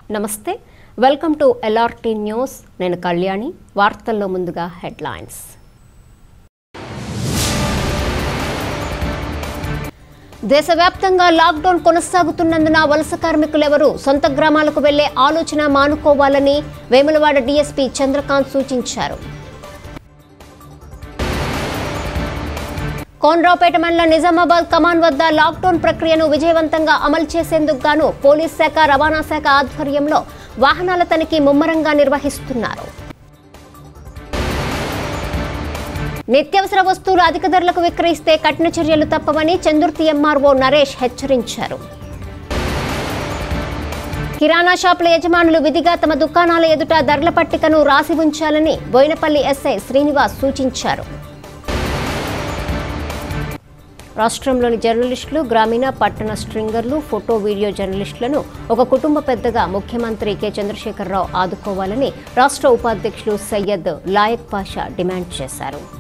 నమస్తే welcome to LRT news నేను కళ్యాణి వార్తల్లో ముందుగా హెడ్లైన్స్ దేశవ్యాప్తంగా లాక్డౌన్ కొనసాగుతున్నందున వలస కార్మికులెవరూ సొంత గ్రామాలకు వెళ్లే ఆలోచన మానుకోవాలని వేములవాడ డీఎస్పీ చంద్రకాంత్ సూచించారు. కోనరావుపేట మండలం నిజామాబాద్ కమాన్ వద్ద లాక్డౌన్ ప్రక్రియను విజయవంతంగా అమలు చేసేందుకు గాను పోలీస్ శాఖ రవాణా శాఖ ఆధ్వర్యంలో వాహనాల తనిఖీ ముమ్మరంగా నిర్వహిస్తున్నారు. నిత్యావసర వస్తువులు అధిక ధరలకు విక్రయిస్తే కఠిన చర్యలు తప్పవని చందుర్తి ఎంఆర్ఓ నరేష్ హెచ్చరించారు. కిరాణా షాపుల యజమానులు విధిగా తమ దుకాణాల ఎదుట ధరల పట్టికను రాసి ఉంచాలని బోయినపల్లి ఎస్ఐ శ్రీనివాస్ సూచించారు. రాష్ట్రంలోని జర్నలిస్టులు, గ్రామీణ పట్టణ స్ట్రింగర్లు, ఫోటో వీడియో జర్నలిస్టులను ఒక కుటుంబ పెద్దగా ముఖ్యమంత్రి కె చంద్రశేఖరరావు ఆదుకోవాలని రాష్ట్ర ఉపాధ్యక్షులు సయ్యద్ లాయక్ పాషా డిమాండ్ చేశారు.